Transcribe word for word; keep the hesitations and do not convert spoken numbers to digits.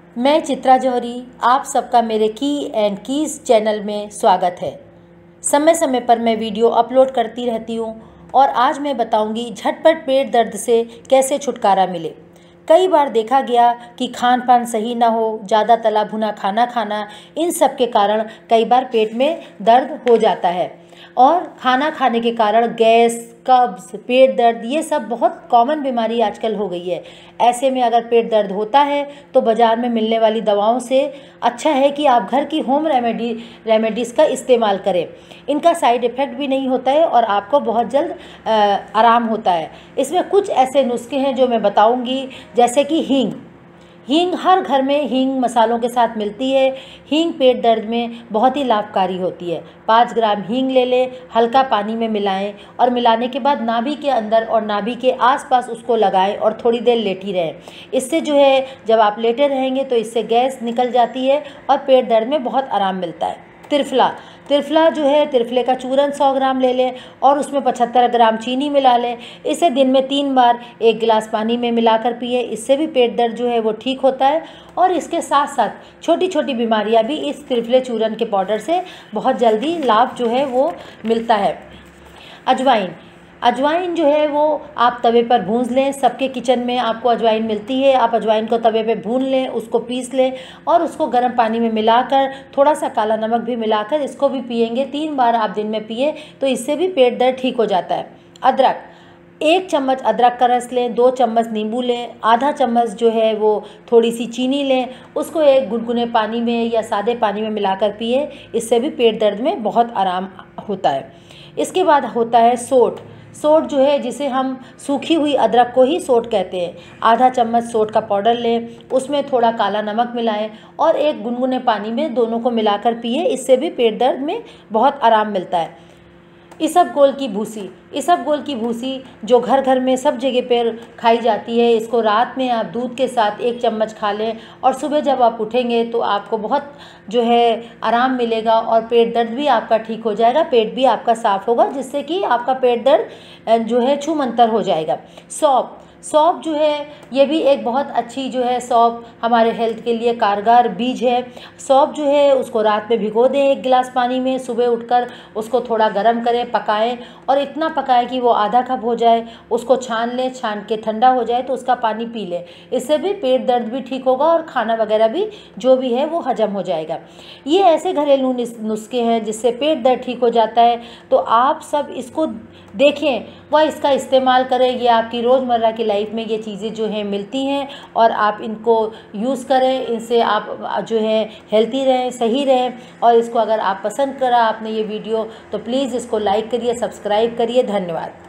मैं चित्रा जौहरी, आप सबका मेरे की एंड कीज़ चैनल में स्वागत है। समय समय पर मैं वीडियो अपलोड करती रहती हूँ और आज मैं बताऊँगी झटपट पेट दर्द से कैसे छुटकारा मिले। कई बार देखा गया कि खान पान सही ना हो, ज़्यादा तला भुना खाना खाना, इन सब के कारण कई बार पेट में दर्द हो जाता है और खाना खाने के कारण गैस, कब्ज़, पेट दर्द, ये सब बहुत कॉमन बीमारी आजकल हो गई है। ऐसे में अगर पेट दर्द होता है तो बाज़ार में मिलने वाली दवाओं से अच्छा है कि आप घर की होम रेमेडी रेमेडीज़ का इस्तेमाल करें। इनका साइड इफ़ेक्ट भी नहीं होता है और आपको बहुत जल्द आ, आराम होता है। इसमें कुछ ऐसे नुस्खे हैं जो मैं बताऊंगी, जैसे कि हींग। हींग हर घर में हींग मसालों के साथ मिलती है। हींग पेट दर्द में बहुत ही लाभकारी होती है। पाँच ग्राम हींग ले लें, हल्का पानी में मिलाएं और मिलाने के बाद नाभि के अंदर और नाभि के आसपास उसको लगाएं और थोड़ी देर लेटी रहें। इससे जो है, जब आप लेटे रहेंगे तो इससे गैस निकल जाती है और पेट दर्द में बहुत आराम मिलता है। त्रिफला त्रिफला जो है, त्रिफले का चूरन सौ ग्राम ले लें और उसमें पचहत्तर ग्राम चीनी मिला लें। इसे दिन में तीन बार एक गिलास पानी में मिलाकर पिए। इससे भी पेट दर्द जो है वो ठीक होता है और इसके साथ साथ छोटी छोटी बीमारियां भी इस त्रिफले चूरन के पाउडर से बहुत जल्दी लाभ जो है वो मिलता है। अजवाइन अजवाइन जो है वो आप तवे पर भूंज लें। सबके किचन में आपको अजवाइन मिलती है। आप अजवाइन को तवे पे भून लें, उसको पीस लें और उसको गर्म पानी में मिलाकर थोड़ा सा काला नमक भी मिलाकर इसको भी पिएंगे। तीन बार आप दिन में पिए तो इससे भी पेट दर्द ठीक हो जाता है। अदरक, एक चम्मच अदरक का रस लें, दो चम्मच नींबू लें, आधा चम्मच जो है वो थोड़ी सी चीनी लें, उसको एक गुनगुने पानी में या सादे पानी में मिलाकर पिए। इससे भी पेट दर्द में बहुत आराम होता है। इसके बाद होता है सोंठ। सोंठ जो है, जिसे हम सूखी हुई अदरक को ही सोंठ कहते हैं। आधा चम्मच सोंठ का पाउडर लें, उसमें थोड़ा काला नमक मिलाएं और एक गुनगुने पानी में दोनों को मिलाकर पिए। इससे भी पेट दर्द में बहुत आराम मिलता है। इसबगोल की भूसी इसबगोल की भूसी जो घर घर में सब जगह पर खाई जाती है, इसको रात में आप दूध के साथ एक चम्मच खा लें और सुबह जब आप उठेंगे तो आपको बहुत जो है आराम मिलेगा और पेट दर्द भी आपका ठीक हो जाएगा, पेट भी आपका साफ़ होगा, जिससे कि आपका पेट दर्द जो है छूमंतर हो जाएगा। सौंफ सौंफ जो है, ये भी एक बहुत अच्छी जो है, सौंफ हमारे हेल्थ के लिए कारगर बीज है। सौंफ जो है उसको रात में भिगो दें एक गिलास पानी में, सुबह उठकर उसको थोड़ा गर्म करें, पकाएं और इतना पकाएं कि वो आधा कप हो जाए। उसको छान लें, छान के ठंडा हो जाए तो उसका पानी पी लें। इससे भी पेट दर्द भी ठीक होगा और खाना वगैरह भी जो भी है वो हजम हो जाएगा। ये ऐसे घरेलू नुस्खे हैं जिससे पेट दर्द ठीक हो जाता है। तो आप सब इसको देखें व इसका इस्तेमाल करें। ये आपकी रोज़मर्रा की लाइफ में ये चीज़ें जो हैं मिलती हैं और आप इनको यूज़ करें। इनसे आप जो है हेल्थी रहें, सही रहें। और इसको अगर आप पसंद करा आपने ये वीडियो तो प्लीज़ इसको लाइक करिए, सब्सक्राइब करिए। धन्यवाद।